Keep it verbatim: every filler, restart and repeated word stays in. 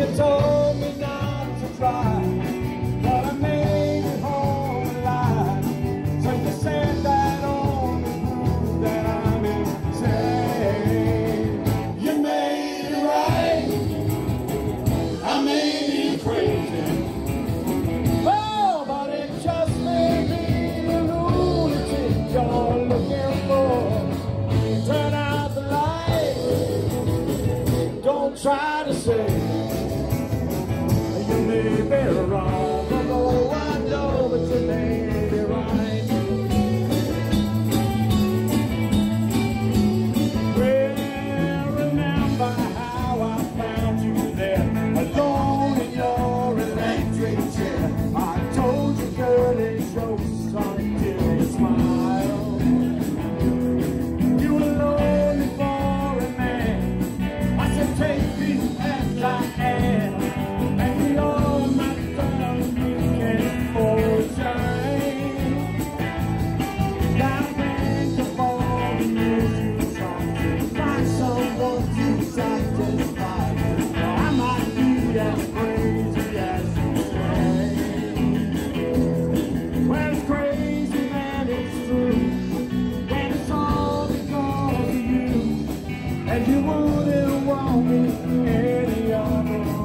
You told me not to try, but I made it home alive. So you said that only proves that I'm insane. You made it right, I made it crazy. Oh, but it just may be the lunatic you're looking for. Turn out the light, don't try to say you may be wrong. Oh, I know, but you may be right. Well, remember how I found you there, alone in your electric chair. I told you, girl, it's jokes until you smile. You were lonely for a man. I said, take me as I am. And you wouldn't want me any other.